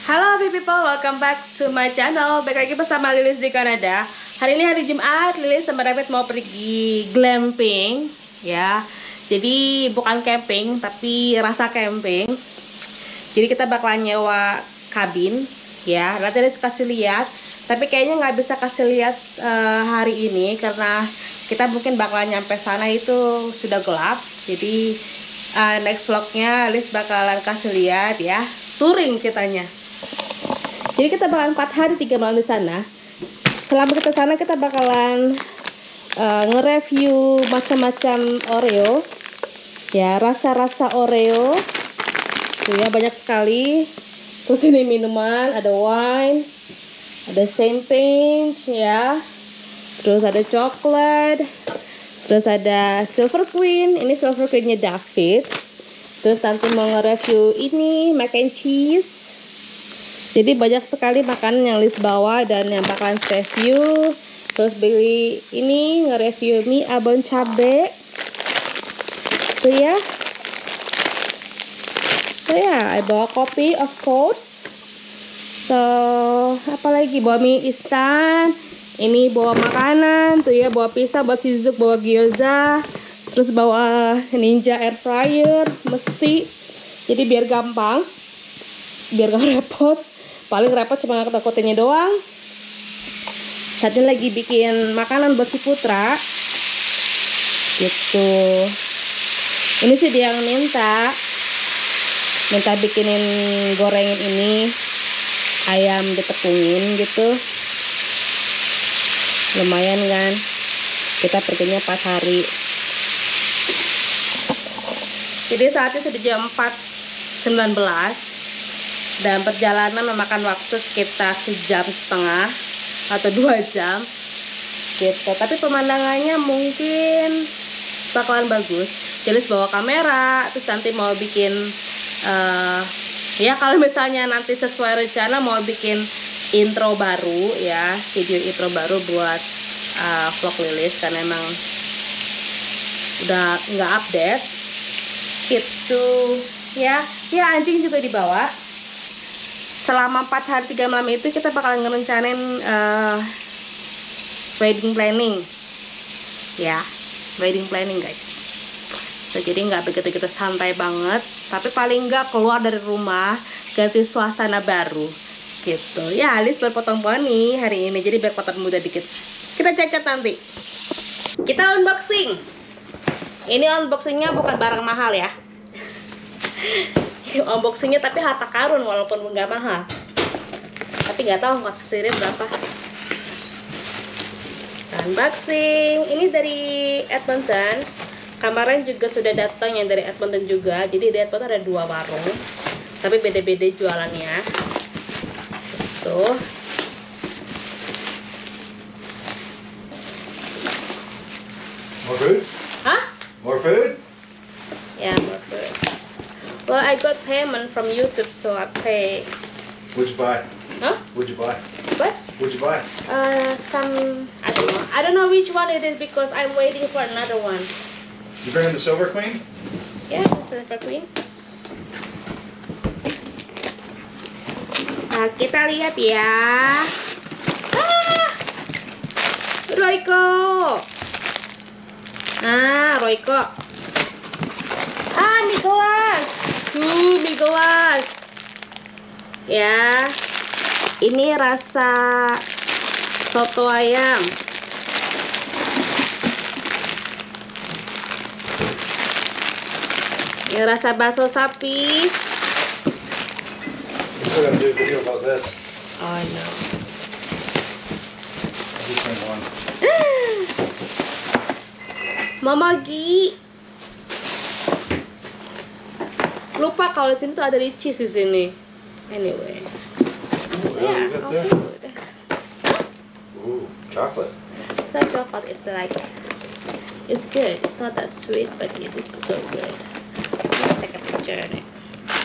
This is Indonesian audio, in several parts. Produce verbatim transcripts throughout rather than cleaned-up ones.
Halo happy people, welcome back to my channel. Balik lagi bersama Lilis di Kanada. Hari ini hari Jumat, Lilis sama David mau pergi glamping ya. Jadi bukan camping, tapi rasa camping. Jadi kita bakalan nyewa kabin ya. Nanti Lilis kasih lihat. Tapi kayaknya nggak bisa kasih lihat uh, hari ini karena kita mungkin bakalan nyampe sana itu sudah gelap. Jadi uh, next vlognya Lilis bakalan kasih lihat ya. Touring kitanya. Jadi kita bakalan empat hari tiga malam di sana. Selama kita sana kita bakalan uh, nge-review macam-macam Oreo. Ya, rasa-rasa Oreo. Tuh ya, banyak sekali. Terus ini minuman, ada wine, ada champagne ya. Terus ada coklat. Terus ada Silver Queen. Ini Silver Queen-nya David. Terus nanti mau nge-review ini mac and cheese. Jadi banyak sekali makanan yang Liz bawa dan yang bakalan review. Terus beli ini nge-review mie abon cabe. Tuh ya. So ya, yeah, I bawa kopi of course. So, apalagi bawa mie instan. Ini bawa makanan, tuh ya, bawa pisang, buat si Zuk bawa gyoza. Terus bawa Ninja air fryer mesti. Jadi biar gampang. Biar gak repot. Paling repot cuma ngakut-ngakutinnya doang. Saat ini lagi bikin makanan buat si Putra. Gitu. Ini sih dia yang minta. Minta bikinin gorengin ini. Ayam ditepungin gitu. Lumayan kan. Kita perginya empat hari. Jadi saatnya sudah jam empat sembilan belas. Dan perjalanan memakan waktu sekitar sejam setengah atau dua jam gitu. Tapi pemandangannya mungkin bakalan bagus. Jadi bawa kamera, terus nanti mau bikin uh, ya kalau misalnya nanti sesuai rencana mau bikin intro baru ya, video intro baru buat uh, vlog Lilis karena emang udah nggak update gitu ya. Ya anjing juga dibawa. Selama empat hari tiga malam itu kita bakalan ngerencanain uh, wedding planning ya, wedding planning guys. So, jadi nggak begitu-begitu santai banget, tapi paling nggak keluar dari rumah ganti suasana baru gitu ya. Alice berpotong poni hari ini jadi biar potong muda dikit. Kita cacat nanti. Kita unboxing. Ini unboxingnya bukan barang mahal ya. Unboxingnya tapi harta karun walaupun nggak mahal, tapi nggak tahu maksudnya berapa. Unboxing ini dari Edmonton. Kemarin juga sudah datang yang dari Edmonton juga. Jadi di Edmonton ada dua warung, tapi beda-beda jualannya. Tuh. More food? Hah? More food? Ya, yeah, more food. Well, I got payment from YouTube, so I pay. What'd you buy? Huh? What'd you buy? What? What'd you buy? Uh, some, I don't know. I don't know which one it is because I'm waiting for another one. You bringing the Silver Queen? Yeah, the Silver Queen. Nah, kita lihat ya. Ah, Royco. Ah, Royco. Ah, mie gelas. Tuh, mie gelas. Ya. Ini rasa soto ayam. Ini rasa bakso sapi. We still gotta do a video about this. Oh no. This one. Mama Gi. Lupa kalau di sini tuh ada cheese di sini. Anyway. Ooh, Yeah, look at oh, that. food. Ooh, chocolate. It's not chocolate, it's like, it's good. It's not that sweet, but it is so good. I'll take a picture of it.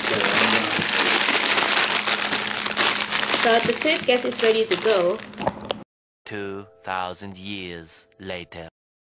So the suitcase is ready to go. Two thousand years later.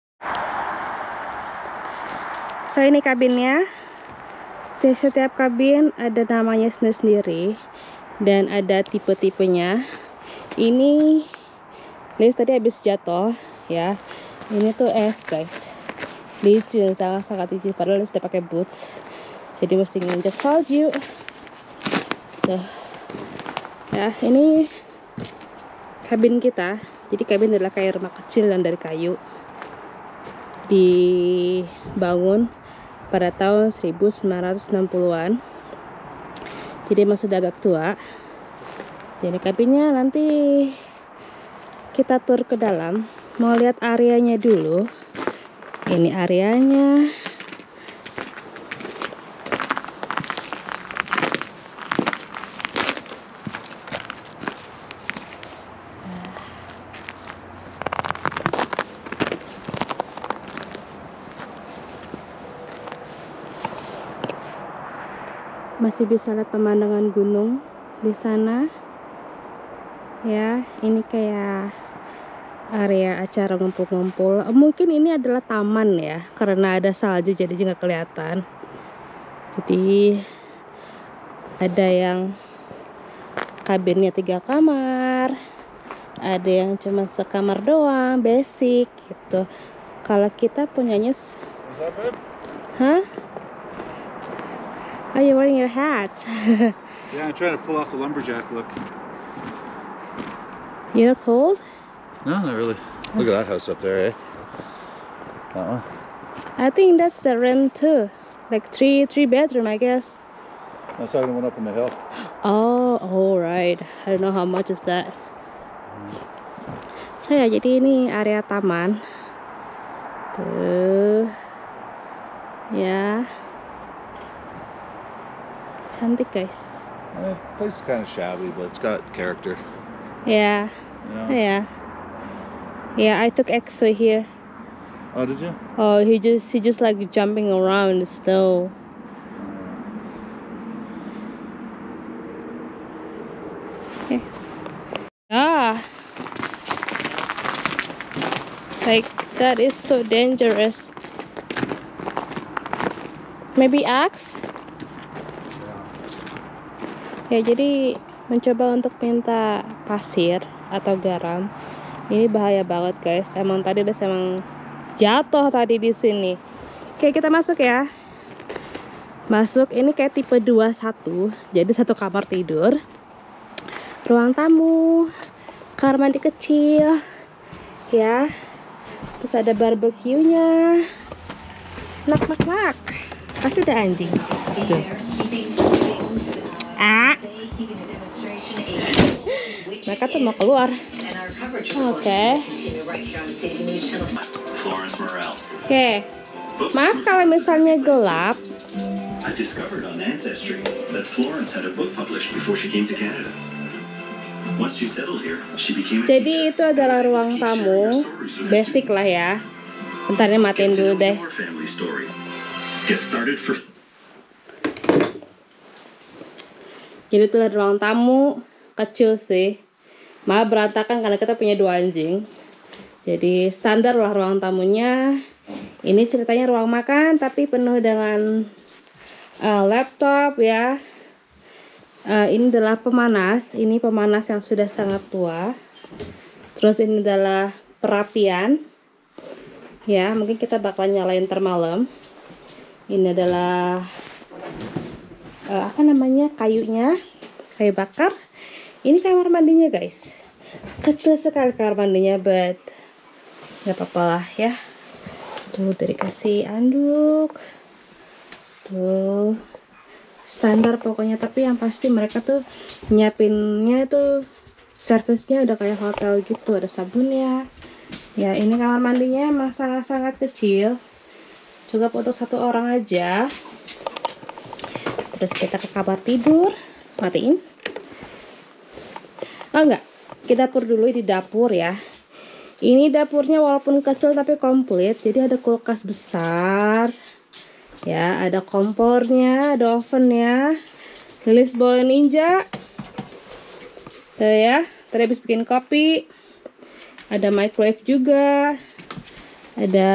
So ini kabinnya. Di setiap kabin ada namanya sendiri-sendiri. dan ada tipe-tipenya. Ini Lilis tadi habis jatuh ya. Ini tuh es guys, licin, sangat-sangat licin, padahal Lilis udah pakai boots, jadi mesti nginjak salju tuh ya. Ini kabin kita. Jadi kabin adalah kayak rumah kecil yang dari kayu, dibangun pada tahun seribu sembilan ratus enam puluhan, jadi masih agak tua. Jadi kabinnya nanti kita tur ke dalam, mau lihat areanya dulu. Ini areanya. Masih bisa lihat pemandangan gunung di sana. Ya, ini kayak area acara ngumpul-ngumpul. Mungkin ini adalah taman ya, karena ada salju jadi nggak kelihatan. Jadi ada yang kabinnya tiga kamar, ada yang cuma sekamar doang, basic gitu. Kalau kita punyanya, What's up, babe? hah? Are you wearing your hats? Yeah, I'm trying to pull off the lumberjack look. You not cold? No, not really. Look at that house up there, eh? Uh-uh. I think that's the rent too. Like three three bedroom, I guess. I saw the one up on the hill. Oh, all right. I don't know how much is that. So ya, jadi ini area taman. Tuh. Ya. Cantik, guys. Uh, the place is kind of shabby, but it's got character. Yeah. You know? Yeah. Yeah, I took X-ray here. Oh, did you? Oh, he just he just like jumping around in the snow. Okay. Ah. Like that is so dangerous. Maybe axe? Ya, jadi mencoba untuk minta pasir atau garam. Ini bahaya banget, guys. Emang tadi udah emang jatuh tadi di sini. Oke, kita masuk ya. Masuk, ini kayak tipe dua satu. Jadi satu kamar tidur, ruang tamu, kamar mandi kecil. Ya. Terus ada barbeque-nya. Nak nak nak. Pasti ada anjing. Tuh. Ah. Mereka tuh mau keluar. Oke. Okay. Oke. Okay. Maaf kalau misalnya gelap. I discovered on Ancestry that Florence had a book published before she came to Canada. Once she settled here, she became a Jadi itu adalah ruang tamu, basic lah ya. Bentar ini matiin dulu deh. Get started for Jadi itu adalah ruang tamu kecil sih. Malah berantakan karena kita punya dua anjing. Jadi standar lah ruang tamunya. Ini ceritanya ruang makan tapi penuh dengan uh, laptop ya. Uh, ini adalah pemanas. Ini pemanas yang sudah sangat tua. Terus ini adalah perapian. Ya, mungkin kita bakal nyalain termalem. Ini adalah uh, apa namanya, kayunya, kayu bakar. Ini kamar mandinya guys, kecil sekali kamar mandinya, but nggak apa-apa lah ya. Tuh dari kasih anduk, tuh standar pokoknya. Tapi yang pasti mereka tuh nyiapinnya tuh servisnya udah kayak hotel gitu, ada sabunnya. Ya, ini kamar mandinya emang sangat-sangat kecil, cukup untuk satu orang aja. Terus kita ke kamar tidur, matiin. Oh enggak, kita dapur dulu di dapur ya. Ini dapurnya walaupun kecil tapi komplit. Jadi ada kulkas besar, ya, ada kompornya, ada ovennya. Lilis bawa Ninja, tuh ya. Tadi habis bikin kopi. Ada microwave juga. Ada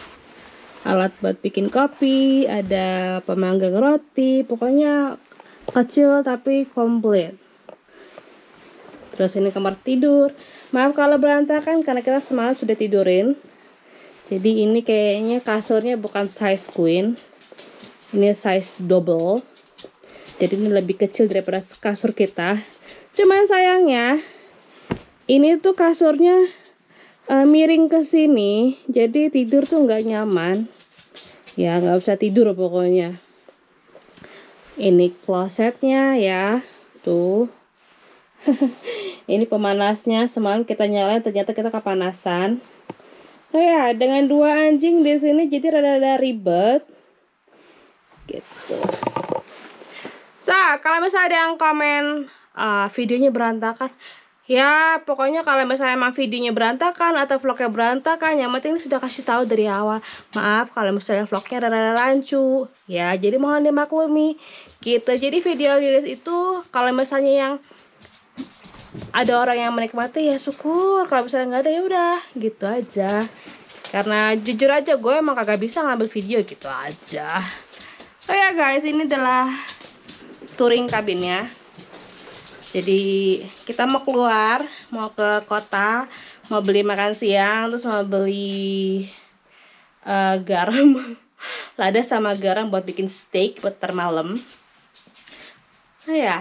alat buat bikin kopi, ada pemanggang roti. Pokoknya kecil tapi komplit. Terus ini kamar tidur. Maaf kalau berantakan karena kita semalam sudah tidurin. Jadi ini kayaknya kasurnya bukan size queen, ini size double. Jadi ini lebih kecil daripada kasur kita. Cuman sayangnya ini tuh kasurnya uh, miring ke sini, jadi tidur tuh nggak nyaman. Ya nggak usah tidur pokoknya. Ini klosetnya ya, tuh. Ini pemanasnya, semalam kita nyalain ternyata kita kepanasan. Oh ya, dengan dua anjing di sini jadi rada-rada ribet. Gitu. So, kalau misalnya ada yang komen uh, videonya berantakan, ya pokoknya kalau misalnya emang videonya berantakan atau vlognya berantakan, yang penting sudah kasih tahu dari awal. Maaf kalau misalnya vlognya rada-rada rancu, ya jadi mohon dimaklumi. Gitu. Jadi video Lilis itu kalau misalnya yang ada orang yang menikmati ya syukur, kalau misalnya nggak ada ya udah gitu aja. Karena jujur aja gue emang kagak bisa ngambil video gitu aja. Oh ya guys, ini adalah touring kabinnya. Jadi kita mau keluar, mau ke kota, mau beli makan siang, terus mau beli uh, garam, lada sama garam buat bikin steak buat ntar malam. Nah ya.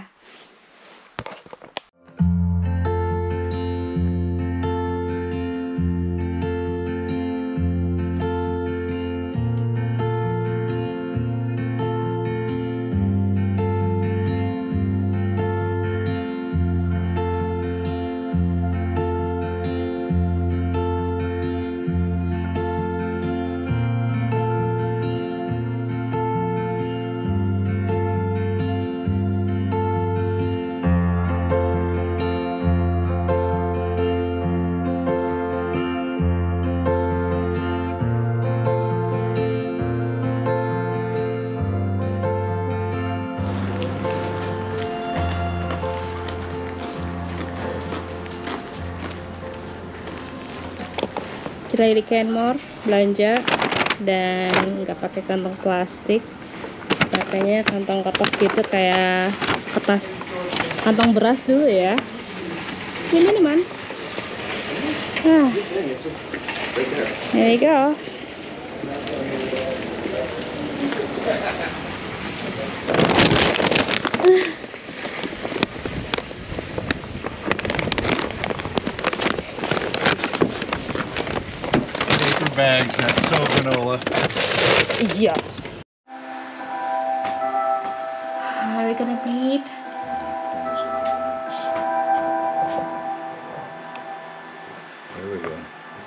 Kita di Kenmore belanja dan nggak pakai kantong plastik, pakainya kantong kertas gitu kayak kertas kantong beras dulu ya. Ini nih man. Ah, there you go. Bags, that's so granola. Yeah. Are we gonna eat? There we go.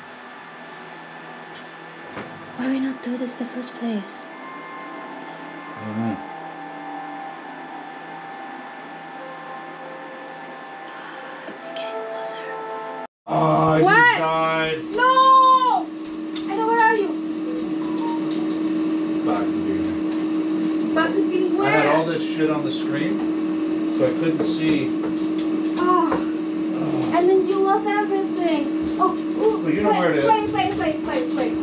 Why we not do this in the first place? I don't know. We're getting closer. Oh, I What? just died. No! I know, where are you? Back in here. Back to getting I had all where? this shit on the screen, so I couldn't see. Oh, Oh. and then you lost everything. Oh, ooh, Well, you know wait, where it is. wait, wait, wait, wait, wait.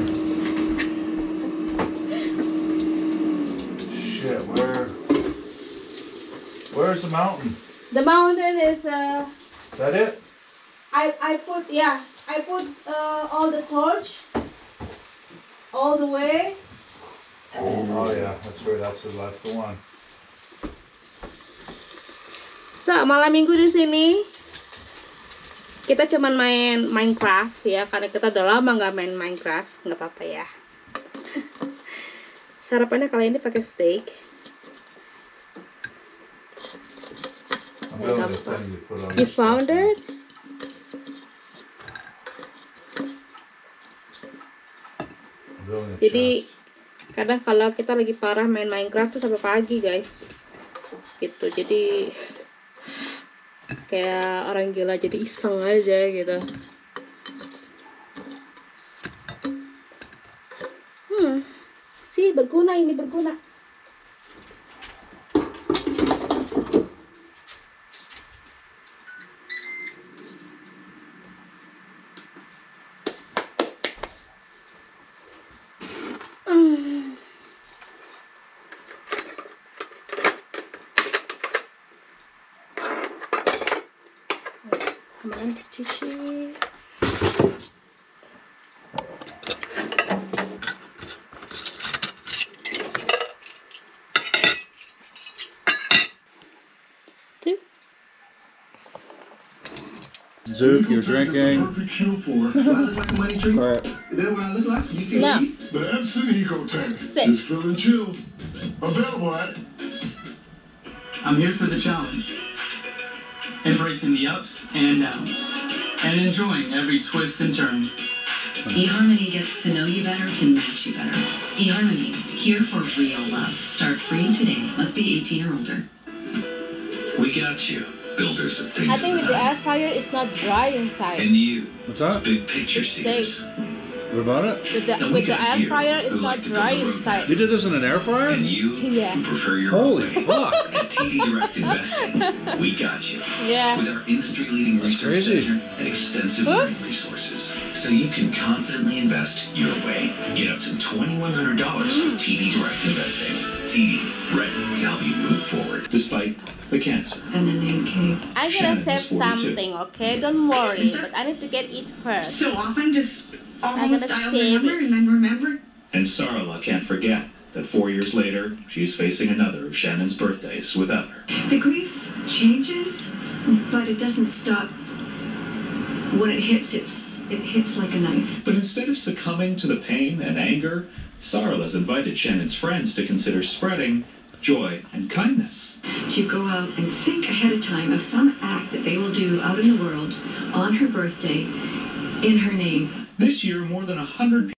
Shit, where? Where's the mountain? The mountain is, uh, Is that it? I, I put, yeah, I put uh, all the torch all the way. Oh yeah, that's where. That's the. That's the one. So, malam minggu di sini kita cuman main Minecraft ya, karena kita udah lama nggak main Minecraft, nggak apa-apa ya. Sarapannya kali ini pakai steak. I'm building a thing to put all You this found stuff in. it? I'm building a Jadi chest. kadang kalau kita lagi parah main Minecraft tuh sampai pagi guys, gitu. Jadi kayak orang gila, jadi iseng aja gitu. Hmm, sih berguna, ini berguna. Kemudian dicuci. Tuh. Zook, you're drinking. Perfect cure for it. Do I look like a money drink? Quiet. Is that what I look like? You see No. these? The Epsom Eco Tank. Sit. Just feeling chill. Available at. I'm here for the challenge. Embracing the ups and downs. And enjoying every twist and turn. eHarmony gets to know you better to match you better. eHarmony, here for real love. Start free today. Must be eighteen or older. We got you, builders of things I of think the with the air night. fryer, it's not dry inside. And you, What's that? big picture It's steak. seers. What about it? With the Now we with the got air you, fryer, it's who not like to dry build a roadmap. inside. You did this in an air fryer? And you, Yeah. who prefer your Holy own way. fuck. At T D Direct Investing, we got you. Yeah. With our industry-leading That's research crazy. center and extensive Huh? learning resources, so you can confidently invest your way. Get up to twenty-one hundred dollars with T D Direct Investing. T D, ready to help you move forward despite the cancer. And the name came. I'm gonna Shannon save is forty-two. something, okay? Don't worry, but I need to get it first. So often just I'm almost gonna dial the save number it. and then remember. And Sarala can't forget that four years later, she's facing another of Shannon's birthdays without her. The grief changes, but it doesn't stop. When it hits, it's, it hits like a knife. But instead of succumbing to the pain and anger, Sarala's invited Shannon's friends to consider spreading joy and kindness. To go out and think ahead of time of some act that they will do out in the world on her birthday in her name. This year, more than a hundred